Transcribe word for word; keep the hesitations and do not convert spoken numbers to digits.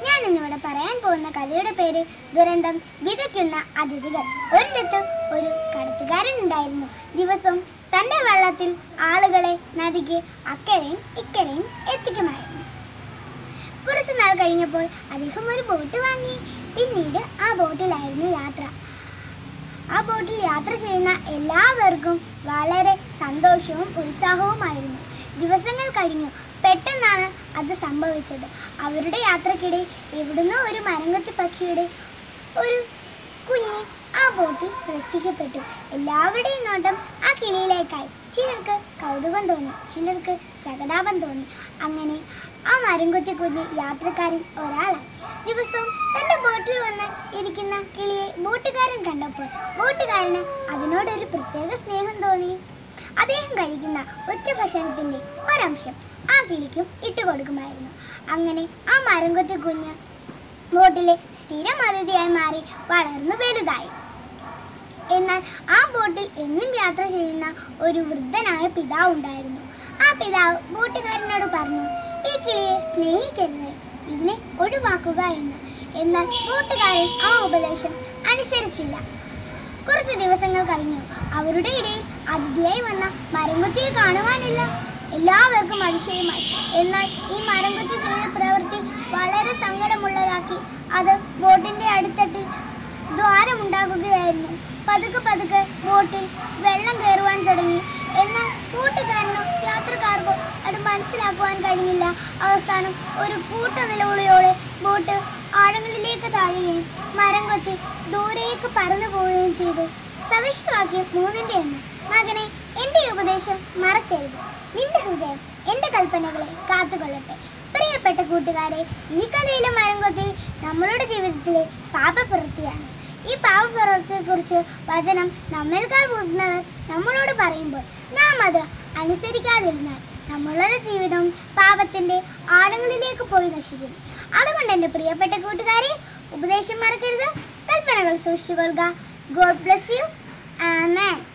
ഞാൻ ഇന്നിവിടെ പറയാൻ പോകുന്ന കഥയുടെ പേര് ദുരന്തം വിതയ്ക്കുന്ന അതിഥികൾ. ഒരിടത്ത് ഒരു കടത്തുകാരൻ ഉണ്ടായിരുന്നു. ദിവസവും തൻ്റെ വള്ളത്തിൽ ആളുകളെ നദിക്ക് അക്കരയും ഇക്കരയും എത്തിക്കുമായിരുന്നു. കുറച്ചു നാൾ കഴിഞ്ഞപ്പോൾ അദ്ദേഹം ഒരു ബോട്ട് വാങ്ങി. പിന്നീട് ആ ബോട്ടിലായിരുന്നു യാത്ര. ആ ബോട്ടിൽ യാത്ര ചെയ്യുന്ന എല്ലാവർക്കും വളരെ സന്തോഷവും ഉത്സാഹവുമായിരുന്നു. ദിവസങ്ങൾ കഴിഞ്ഞു. പെട്ടെന്നാണ് അത് സംഭവിച്ചത്. അവരുടെ യാത്രക്കിടയിൽ എവിടുന്നോ ഒരു മരംകൊത്തി പക്ഷിയുടെ ഒരു കുഞ്ഞ് ആ ബോട്ടിൽ രക്ഷിക്കപ്പെട്ടു. എല്ലാവരുടെയും നോട്ടം ആ കിളിയിലേക്കായി. ചിലർക്ക് കൗതുകം തോന്നി, ചിലർക്ക് സഹതാപം തോന്നി. അങ്ങനെ ആ മരംകൊത്തി കുഞ്ഞ് യാത്രക്കാരിൽ ഒരാളായി. ദിവസവും തൻ്റെ ബോട്ടിൽ വന്ന് ഇരിക്കുന്ന കിളിയെ ബോട്ടുകാരൻ കണ്ടപ്പോൾ ബോട്ടുകാരന് അതിനോടൊരു പ്രത്യേക സ്നേഹം തോന്നി. അദ്ദേഹം കഴിക്കുന്ന ഉച്ചഭക്ഷണത്തിൻ്റെ ഒരംശം ആ കിളിക്കും ഇട്ടുകൊടുക്കുമായിരുന്നു. അങ്ങനെ ആ മരംകൊത്തി കുഞ്ഞ് ബോട്ടിലെ സ്ഥിരം അതിഥിയായി മാറി വളർന്നു വലുതായി. എന്നാൽ ആ ബോട്ടിൽ എന്നും യാത്ര ചെയ്യുന്ന ഒരു വൃദ്ധനായ പിതാവ് ഉണ്ടായിരുന്നു. ആ പിതാവ് ബോട്ടുകാരനോട് പറഞ്ഞു, ഈ കിളിയെ സ്നേഹിക്കരുത്, ഇതിനെ ഒഴിവാക്കുക എന്ന്. എന്നാൽ ബോട്ടുകാരൻ ആ ഉപദേശം അനുസരിച്ചില്ല. കുറച്ച് ദിവസങ്ങൾ കഴിഞ്ഞു. അവരുടെ ഇടയിൽ അതിഥിയായി വന്ന മരംകൊത്തിയെ കാണുവാനില്ല. എല്ലാവർക്കും അതിശയമായി. എന്നാൽ ഈ മരംകൊത്തി ചെയ്ത പ്രവൃത്തി വളരെ സങ്കടമുള്ളതാക്കി. അത് ബോട്ടിൻ്റെ അടിത്തട്ടിൽ ദ്വാരമുണ്ടാകുകയായിരുന്നു. പതുക്കെ പതുക്കെ ബോട്ടിൽ വെള്ളം കയറുവാൻ തുടങ്ങി. എന്നാൽ ബോട്ടുകാരനോ യാത്രക്കാർക്കോ അത് മനസ്സിലാക്കുവാൻ കഴിഞ്ഞില്ല. അവസാനം ഒരു കൂട്ട നിലവിളിയോടെ ബോട്ട് ആഴങ്ങളിലേക്ക് താഴുകയും മരംകൊത്തി ദൂരേക്ക് പറന്നു പോവുകയും ചെയ്തു. സവിഷ്ടവാക്യം മൂന്നിൻ്റെ ഒന്ന്. മകനെ, എൻ്റെ ഉപദേശം മറക്കരുത്. നിന്റെ ഹൃദയം എൻ്റെ കൽപ്പനകളെ കാത്തുകൊള്ളട്ടെ. പ്രിയപ്പെട്ട കൂട്ടുകാരെ, ഈ കഥയിലെ മരംകൊത്തി നമ്മളുടെ ജീവിതത്തിലെ പാപപ്രവൃത്തിയാണ്. ഈ പാപപ്രവൃത്തിയെക്കുറിച്ച് വചനം നമ്മേൽക്കാൾ മുതിർന്നവർ നമ്മളോട് പറയുമ്പോൾ നാം അത് അനുസരിക്കാതിരുന്നാൽ നമ്മളുടെ ജീവിതം പാപത്തിൻ്റെ ആഴങ്ങളിലേക്ക് പോയി നശിക്കും. അതുകൊണ്ട് എൻ്റെ പ്രിയപ്പെട്ട കൂട്ടുകാരെ, ഉപദേശം മറക്കരുത്, കൽപ്പനകൾ സൂക്ഷിച്ചുകൊള്ളുക. God bless you. ആമേൻ.